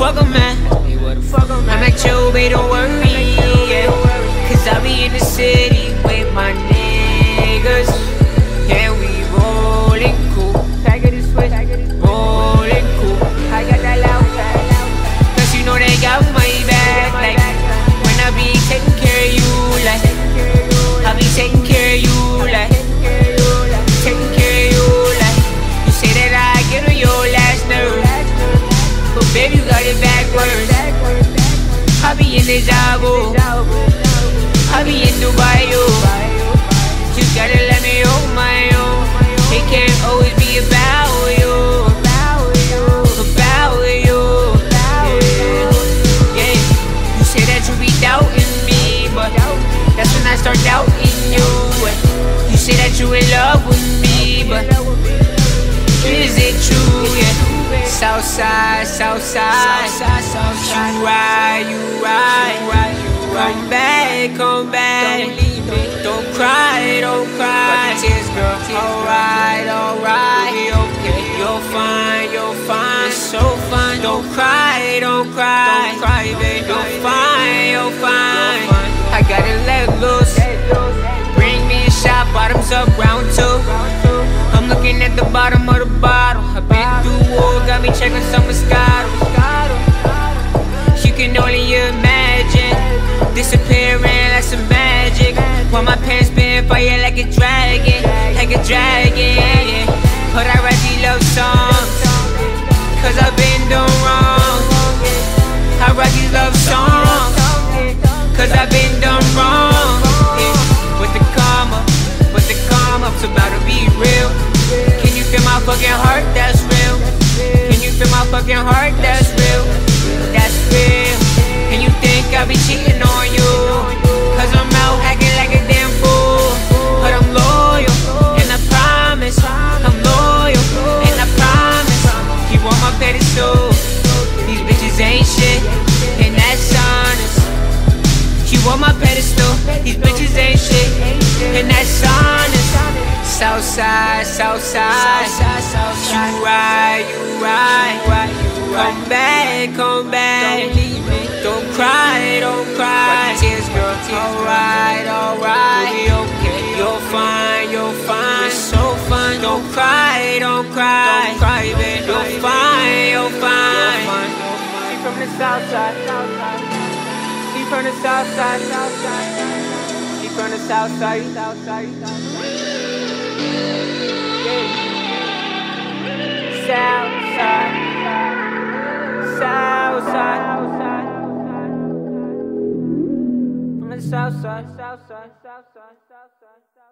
fuck I'm at? I'm at your babe, don't worry, yeah. Cause I be in the city with my niggas. Yeah, we rollin' cool. Rollin' cool. I got that loud pack. Cause you know they got my back. Like, when I be taking care of you, like, I be taking care of you, like, taking care of you, like. You say that I get on your last nerve, but baby, you got it backwards. I be in the Jabo, I be in Dubai, yo. Just gotta let me hold my own. It can't always be about you, about you, yeah. You say that you be doubting me, but that's when I start doubting you. You say that you in love with me, but is it true, yeah? Southside, Southside, you ride, come back, don't cry, tears, girl, alright, be okay, you're fine, it's so fine, don't cry, baby, you're fine, I gotta let loose, bring me a shot, bottoms up, round two, I'm looking at the bottom of the bottle, I've been through war, got me checking some Moscato. You can only imagine disappearing like some magic, while my pants spin fire like a dragon, yeah. But I write these love songs, cause I've been done wrong. I write these love songs, cause I've been done wrong, yeah. With the karma, it's about to be real. Can you feel my fucking heart? That's real. Can you feel my fucking heart? That's real. That's real. And you think I be cheating on you, cause I'm out acting like a damn fool. But I'm loyal, and I promise I'm loyal, and I promise you on my pedestal. These bitches ain't shit, and that's honest. You on my pedestal. These bitches ain't shit, and that's honest. Southside, you ride, come back, don't cry, tears, girl, alright, be okay, you're fine, it's so fine, don't cry, baby, you're fine. She from the south side, she from the south side, she from the south side. Southside, from the south side.